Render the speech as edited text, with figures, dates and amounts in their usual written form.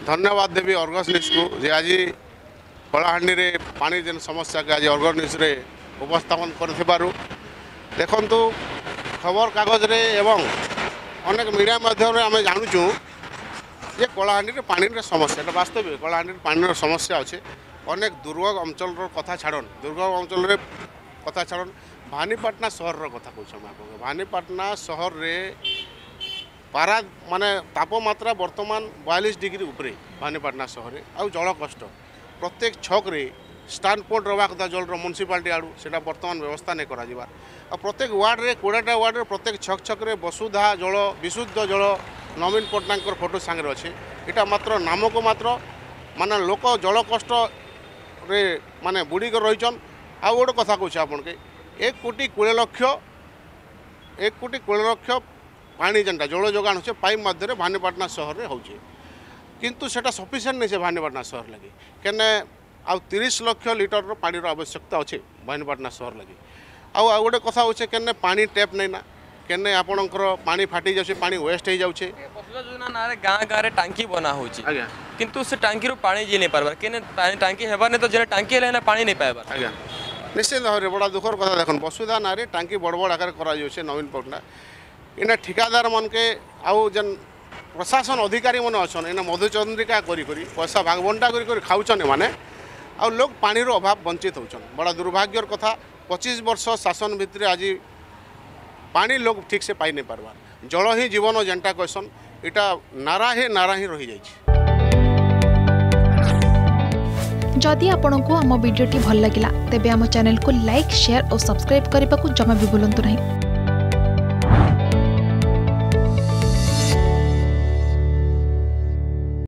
धन्यवाद देवी Argus news को जे आज कलाहांडी रे पानी जेन समस्या के आज अर्गस न्यूज रे उपस्थापन कर देखु खबर कागज रे एवं अनेक मीडिया माध्यम आम जानूँ जे कलाहांडी रे पानी रे समस्या वास्तविक कलाहांडी पानी समस्या अच्छे अनेक दुर्गम अंचल कथा छाड़न दुर्गम अंचल रे कथा छाड़न भानीपाटना सहर कथा कहूँ भानीपाटना सहर रे पारा माने तापमात्रा वर्तमान 42 डिग्री उपरे भानीपाटना सहर आउ जल कष्ट प्रत्येक छक रे स्टैंड पॉइंट रहा कथा जल म्युनिसिपालिटी आड़ू से वर्तमान व्यवस्था नहीं करा प्रत्येक वार्ड रे 20टा वार्ड रे प्रत्येक छक छक रे वसुधा जल विशुद्ध जल नवीन पट्टनायक फोटो सांगे अच्छे यहाँ मात्र नामक मात्र माने लोक जल कष्ट रे माने बुड़ी कर रहीचन आ गोटे कथा कहूँ आपन के 1 कोटी 20 लक्ष पानी जेनटा जल जोगान हो पाइप मध्य भानीपाटना सहर में होचे किंतु सेटा सफिशिएंट नहीं से भानीपाटना सहर लगे केने आ 30 लाख लिटर पानी आवश्यकता अच्छे भानीपाटना सहर लगे आ गोटे कथा होचे केने पानी टैप नहीं ना केने आपणकर पानी फाटी जाउछे पानी वेस्ट हो जाउछे वसुधा योजना ना रे गाँ गाँ रे टांकी बना होची आज्ञा किंतु से टांकी रो पानी जी नहीं पारबार केने टांकी हेबा ने तो जे टांकी हेले ना पानी नहीं पाएबार आज्ञा निश्चित भाव में बड़ा दुखर कथा देखन वसुधा ना रे टांकी बड़ बड़ आकार करा जाउछे नवीन पट्टनायक इना ठिकादार मन के आउ जन प्रशासन अधिकारी मन अछन इना मधुचंद्रिका करी करी पैसा भाग बंटा करी करी खाउछन माने आ लोग पानी रो अभाव वंचित होछन बड़ा दुर्भाग्यर कथा 25 वर्ष शासन भितर आज पानी लोग ठीक से पाई नहीं पारबार जल ही जीवन जेनटा कहसन इटा नारा ही रही जाइए। जदि आपंक आम भिडी भल लगा तेब आम चैनल को लाइक शेयर और सब्सक्राइब करने को जमा भी भूलु नहीं।